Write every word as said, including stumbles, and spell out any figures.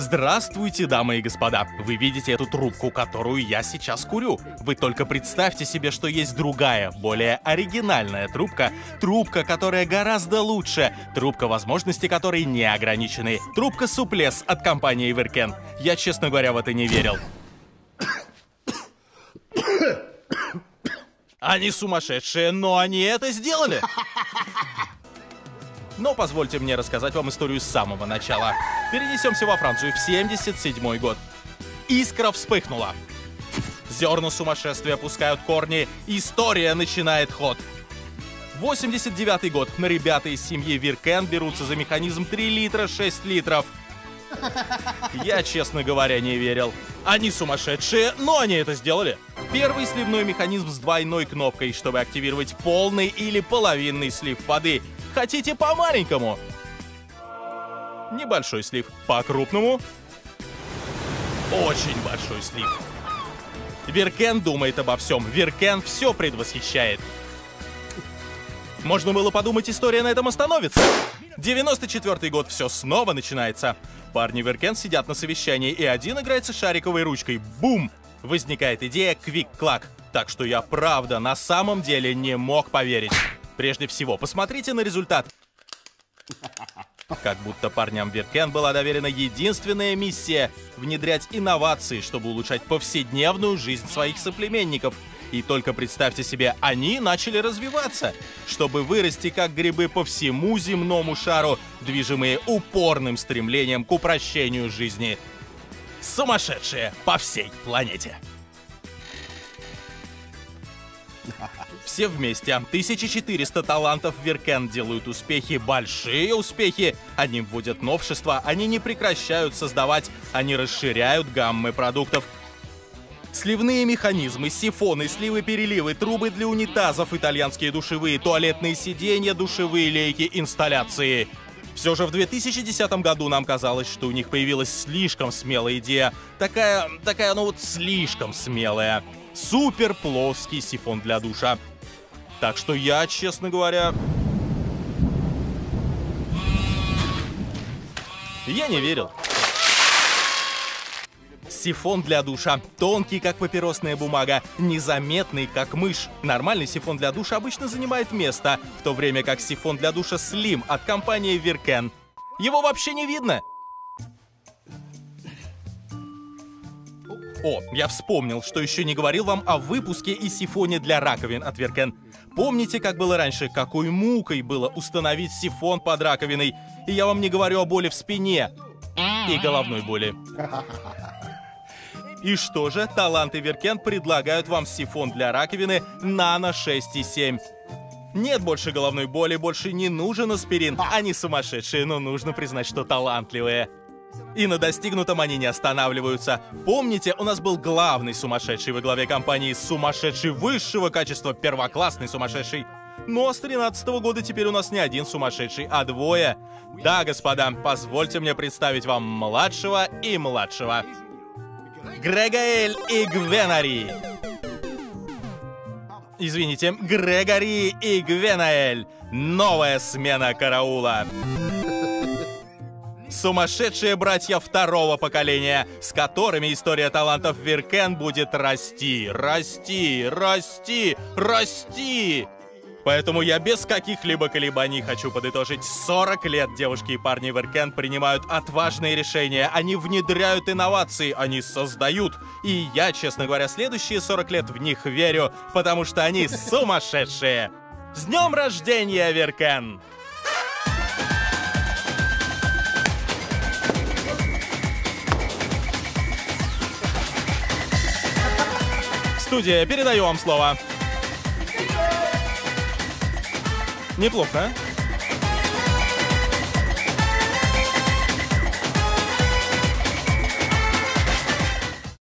Здравствуйте, дамы и господа. Вы видите эту трубку, которую я сейчас курю. Вы только представьте себе, что есть другая, более оригинальная трубка. Трубка, которая гораздо лучше. Трубка, возможности которой не ограничены. Трубка Суплес от компании Verken. Я, честно говоря, в это не верил. Они сумасшедшие, но они это сделали. Но позвольте мне рассказать вам историю с самого начала. Перенесемся во Францию в семьдесят седьмой год. Искра вспыхнула. Зерна сумасшествия пускают корни. История начинает ход. восемьдесят девятый год. Ребята из семьи Verken берутся за механизм три литра шесть литров. Я, честно говоря, не верил. Они сумасшедшие, но они это сделали. Первый сливной механизм с двойной кнопкой, чтобы активировать полный или половинный слив воды. Хотите по-маленькому? Небольшой слив. По-крупному? Очень большой слив. Verken думает обо всем. Verken все предвосхищает. Можно было подумать, история на этом остановится. девяносто четвёртый год, все снова начинается. Парни Verken сидят на совещании, и один играется шариковой ручкой. Бум! Возникает идея квик-клак. Так что я правда на самом деле не мог поверить. Прежде всего, посмотрите на результат. Как будто парням Verken была доверена единственная миссия — внедрять инновации, чтобы улучшать повседневную жизнь своих соплеменников. И только представьте себе, они начали развиваться, чтобы вырасти как грибы по всему земному шару, движимые упорным стремлением к упрощению жизни. Сумасшедшие по всей планете. Все вместе, тысяча четыреста талантов Verken делают успехи, большие успехи. Они вводят новшества, они не прекращают создавать, они расширяют гаммы продуктов. Сливные механизмы, сифоны, сливы-переливы, трубы для унитазов, итальянские душевые, туалетные сиденья, душевые лейки, инсталляции. Все же в две тысячи десятом году нам казалось, что у них появилась слишком смелая идея. Такая, такая, ну вот слишком смелая. Супер плоский сифон для душа. Так что я, честно говоря, я не верил. Сифон для душа. Тонкий, как папиросная бумага. Незаметный, как мышь. Нормальный сифон для душа обычно занимает место, в то время как сифон для душа Slim от компании Verken. Его вообще не видно. О, я вспомнил, что еще не говорил вам о выпуске и сифоне для раковин от Verken. Помните, как было раньше? Какой мукой было установить сифон под раковиной? И я вам не говорю о боли в спине и головной боли. И что же, таланты Verken предлагают вам сифон для раковины Nano шесть и семь. Нет больше головной боли, больше не нужен аспирин. Они сумасшедшие, но нужно признать, что талантливые. И на достигнутом они не останавливаются. Помните, у нас был главный сумасшедший во главе компании, сумасшедший высшего качества, первоклассный сумасшедший. Но с тринадцатого года теперь у нас не один сумасшедший, а двое. Да, господа, позвольте мне представить вам младшего и младшего. Грегаэль и Гвенари. Извините, Грегори и Гвенаэль. Новая смена караула. Сумасшедшие братья второго поколения, с которыми история талантов Verken будет расти, расти, расти, расти. Поэтому я без каких-либо колебаний хочу подытожить. сорок лет девушки и парни Verken принимают отважные решения. Они внедряют инновации, они создают. И я, честно говоря, следующие сорок лет в них верю, потому что они сумасшедшие. С днем рождения, Verken! Студия, передаю вам слово. Неплохо, а?